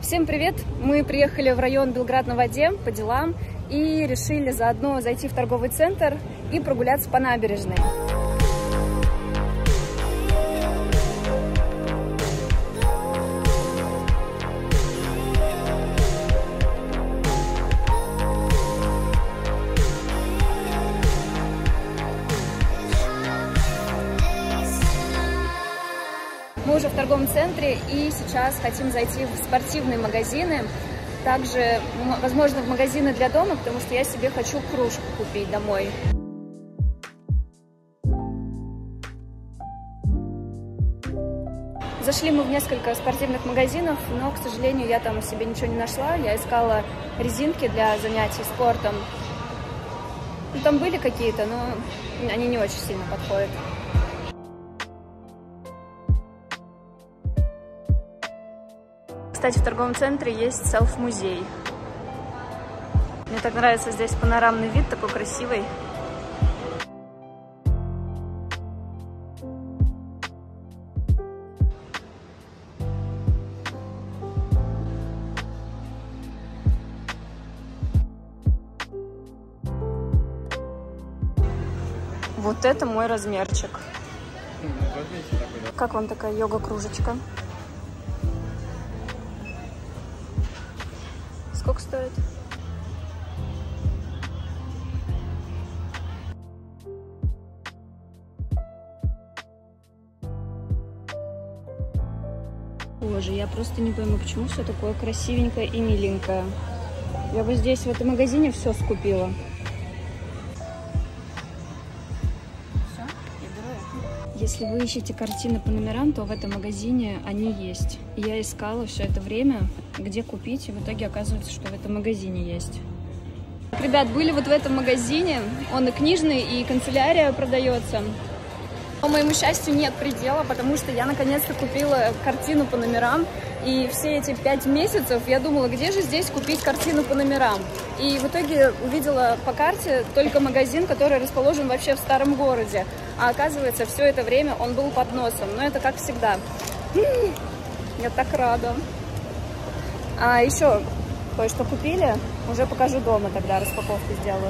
Всем привет! Мы приехали в район Белград на Воде по делам и решили заодно зайти в торговый центр и прогуляться по набережной. Мы уже в торговом центре и сейчас хотим зайти в спортивные магазины, также, возможно, в магазины для дома, потому что я себе хочу кружку купить домой. Зашли мы в несколько спортивных магазинов, но, к сожалению, я там себе ничего не нашла. Я искала резинки для занятий спортом. Ну, там были какие-то, но они не очень сильно подходят. Кстати, в торговом центре есть селф-музей. Мне так нравится здесь панорамный вид, такой красивый. Вот это мой размерчик. Как вам такая йога-кружечка? Сколько стоит? Боже, я просто не пойму, почему все такое красивенькое и миленькое. Я бы здесь, в этом магазине, все скупила. Все, я беру. Если вы ищете картины по номерам, то в этом магазине они есть. Я искала все это время, где купить, и в итоге оказывается, что в этом магазине есть. Ребят, были вот в этом магазине, он и книжный, и канцелярия продается. По моему счастью, нет предела, потому что я наконец-то купила картину по номерам, и все эти 5 месяцев я думала, где же здесь купить картину по номерам. И в итоге увидела по карте только магазин, который расположен вообще в старом городе, а оказывается, все это время он был под носом, но это как всегда. Я так рада. А еще кое-что купили, уже покажу дома, тогда распаковку сделаю.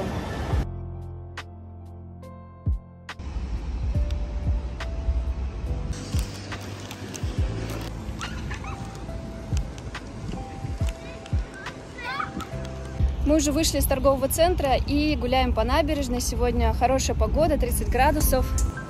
Мы уже вышли из торгового центра и гуляем по набережной. Сегодня хорошая погода, 30 градусов.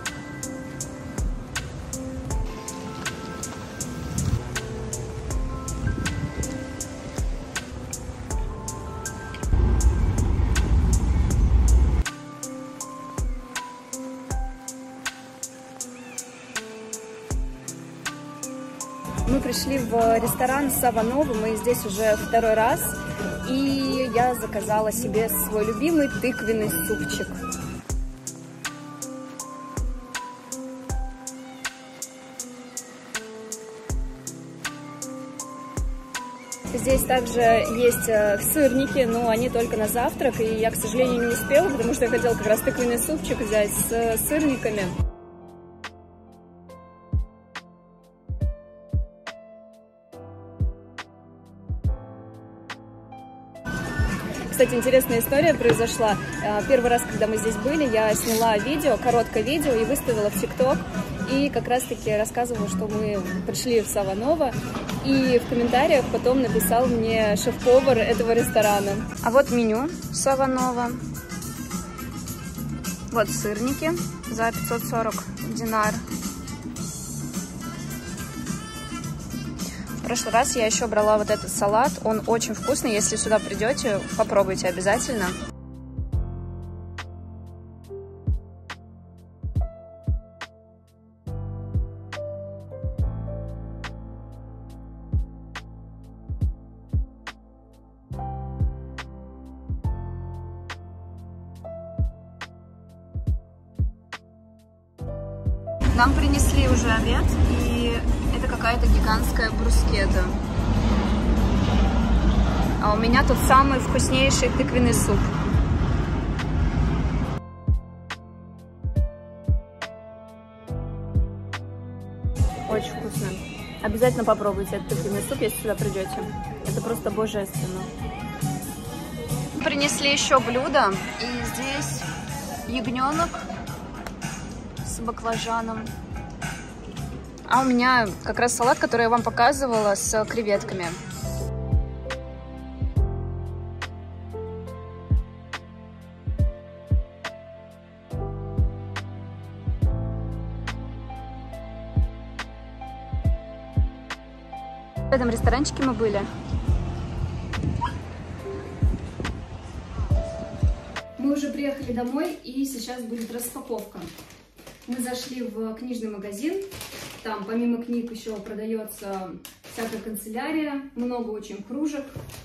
Мы пришли в ресторан Сава-Нова, мы здесь уже второй раз, и я заказала себе свой любимый тыквенный супчик. Здесь также есть сырники, но они только на завтрак, и я, к сожалению, не успела, потому что я хотела как раз тыквенный супчик взять с сырниками. Кстати, интересная история произошла. Первый раз, когда мы здесь были, я сняла видео, короткое видео и выставила в ТикТок. И как раз-таки рассказывала, что мы пришли в Сава-Нова. И в комментариях потом написал мне шеф-повар этого ресторана. А вот меню Сава-Нова. Вот сырники за 540 динар. В прошлый раз я еще брала вот этот салат, он очень вкусный, если сюда придете, попробуйте обязательно. Нам принесли уже обед, и это какая-то гигантская брускетта. А у меня тут самый вкуснейший тыквенный суп. Очень вкусно. Обязательно попробуйте этот тыквенный суп, если сюда придете. Это просто божественно. Принесли еще блюдо, и здесь ягненок с баклажаном. А у меня как раз салат, который я вам показывала, с креветками. В этом ресторанчике мы были. Мы уже приехали домой, и сейчас будет распаковка. Мы зашли в книжный магазин. Там помимо книг еще продается всякая канцелярия, много очень кружек.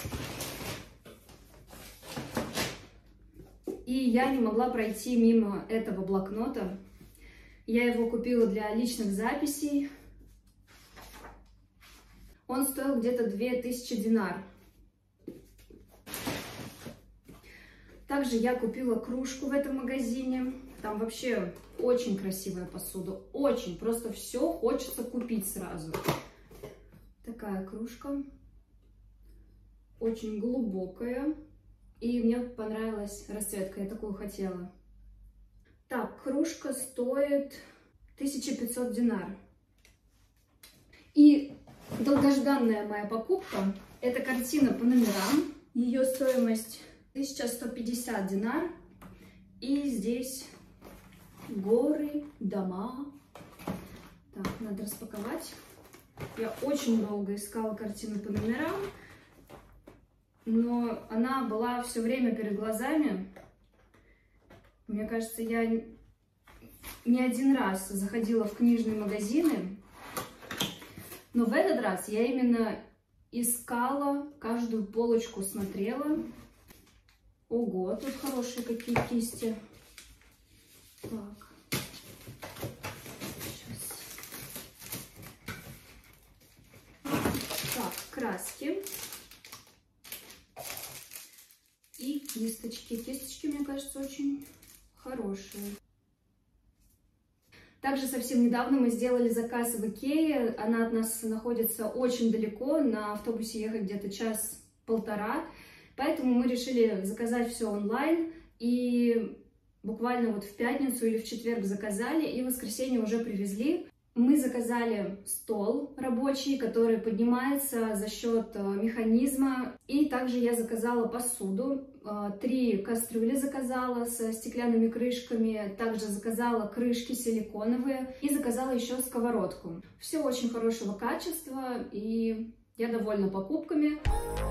И я не могла пройти мимо этого блокнота. Я его купила для личных записей. Он стоил где-то 2000 динар. Также я купила кружку в этом магазине. Там вообще очень красивая посуда. Очень. Просто все хочется купить сразу. Такая кружка. Очень глубокая. И мне понравилась расцветка. Я такую хотела. Так, кружка стоит 1500 динар. И долгожданная моя покупка. Это картина по номерам. Ее стоимость 1150 динар. И здесь горы, дома. Так, надо распаковать. Я очень долго искала картину по номерам, но она была все время перед глазами. Мне кажется, я не один раз заходила в книжные магазины, но в этот раз я именно искала, каждую полочку смотрела. Ого, тут хорошие какие кисти. Так. Сейчас. Так, краски. И кисточки. Кисточки, мне кажется, очень хорошие. Также совсем недавно мы сделали заказ в Икее. Она от нас находится очень далеко. На автобусе ехать где-то час-полтора. Поэтому мы решили заказать все онлайн. И буквально вот в пятницу или в четверг заказали. И в воскресенье уже привезли. Мы заказали стол рабочий, который поднимается за счет механизма. И также я заказала посуду. 3 кастрюли заказала со стеклянными крышками. Также заказала крышки силиконовые. И заказала еще сковородку. Все очень хорошего качества. И я довольна покупками.